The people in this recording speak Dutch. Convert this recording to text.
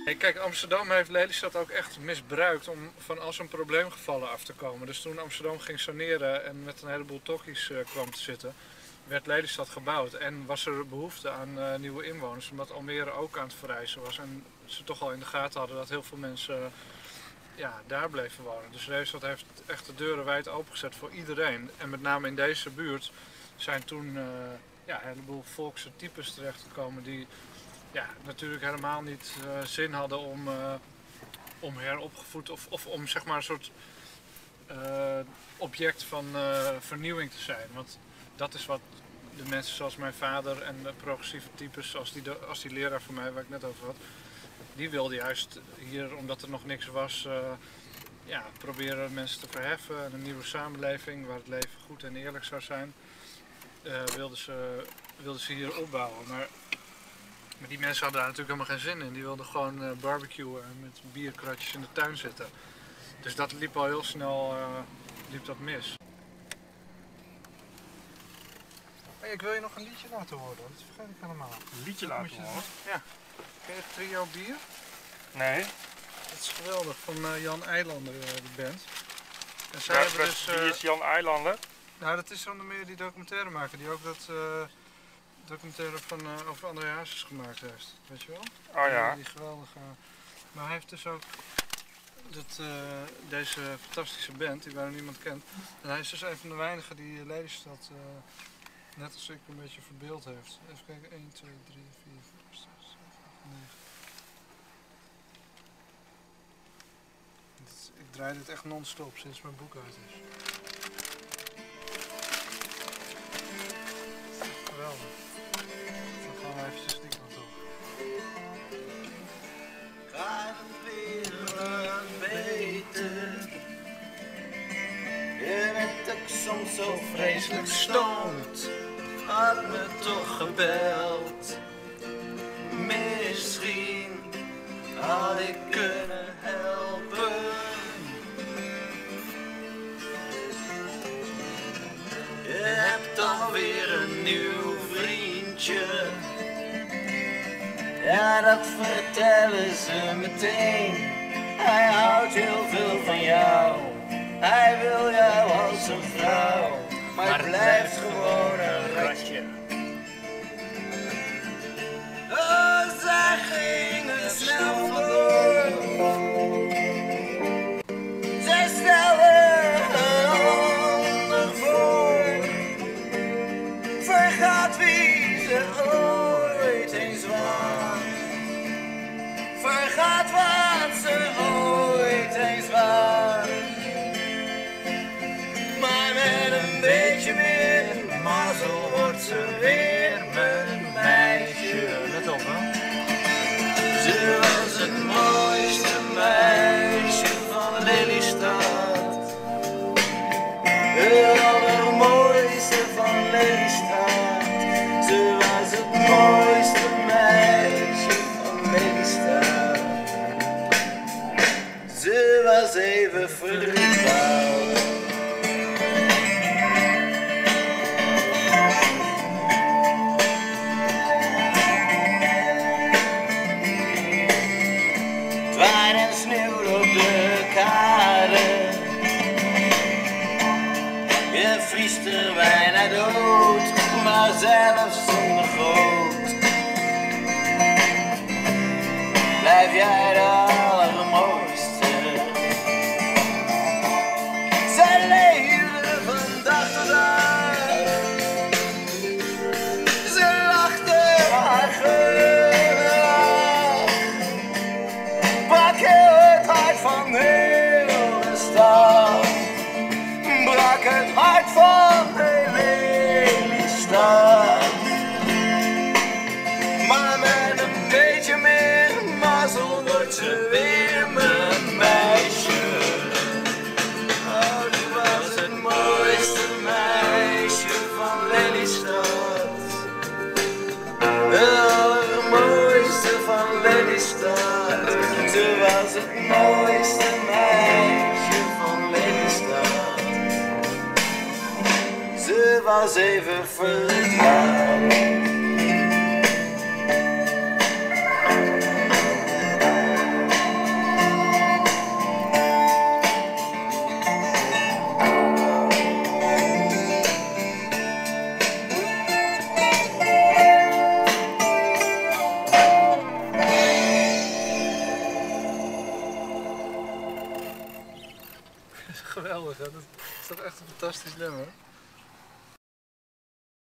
Hey, kijk, Amsterdam heeft Lelystad ook echt misbruikt om van al zijn probleemgevallen af te komen. Dus toen Amsterdam ging saneren en met een heleboel tokkies kwam te zitten, werd Lelystad gebouwd. En was er behoefte aan nieuwe inwoners, omdat Almere ook aan het verrijzen was. En ze toch al in de gaten hadden dat heel veel mensen daar bleven wonen. Dus Lelystad heeft echt de deuren wijd opengezet voor iedereen. En met name in deze buurt zijn toen een heleboel volkse types terechtgekomen die natuurlijk helemaal niet zin hadden om heropgevoed of om zeg maar een soort object van vernieuwing te zijn. Want dat is wat de mensen zoals mijn vader en de progressieve types, als die leraar van mij waar ik net over had, die wilden juist hier, omdat er nog niks was, proberen mensen te verheffen en een nieuwe samenleving waar het leven goed en eerlijk zou zijn, wilden ze hier opbouwen. Maar die mensen hadden daar natuurlijk helemaal geen zin in. Die wilden gewoon barbecuen en met bierkratjes in de tuin zitten. Dus dat liep al heel snel mis. Hey, ik wil je nog een liedje laten horen, dat vergeet ik helemaal. Een liedje laten horen? Ja. Ken je Trio Bier? Nee. Dat is geweldig, van Jan Eilander, de band. En zij hebben dus, wie is Jan Eilander? Nou, dat is onder meer die documentaire maken, die ook dat documentaire over André Hazes gemaakt heeft, weet je wel? Oh ja. Die geweldige... Maar hij heeft dus ook deze fantastische band, die bijna niemand kent. En hij is dus een van de weinigen die Lelystad, net als ik, een beetje verbeeld heeft. Even kijken, 1, 2, 3, 4, 5, 6, 7, 8, 9. Ik draai dit echt non-stop sinds mijn boek uit is. Geweldig. Dan gaan we eventjes die kant op. Gaat het weer wat beter? Je bent ook soms zo vreselijk stoned. Had me toch gebeld. Misschien had ik kunnen helpen. Je hebt alweer een nieuw vriendje. Ja, dat vertellen ze meteen. Hij houdt heel veel van jou. Hij wil jou als een vrouw. Maar het blijft gewoon een ratje. Oh, zij gingen snel vandoor. Zij stelden een ander voor. Vergaat wie ze ooit eens was. Vergaat wat ze ooit eens was. Maar met een beetje meer mazzel wordt ze weer mijn meisje. Let op, hè? Ze was het mooiste meisje van Lelystad. Het allermooiste van Lelystad. Ze was het mooiste meisje van Lelystad. Ze was even verdwaald. Het waait en sneeuwt op de kade. Je vriest er bijna dood, maar zelfs zonder goot blijf jij de allermooiste. Zij leefde van dag tot dag. Ze lachte haar geur. Brak het hart van heel de stad. Brak het hart van heel Lelystad. Maar met een beetje meer mazzel wordt ze weer mijn meisje. Oh, die was het mooiste meisje van Lelystad. Het allermooiste van Lelystad. Ze was het mooiste meisje van Lelystad. Ze was even verdwaald. geweldig, hè? Dat is toch echt een fantastisch nummer.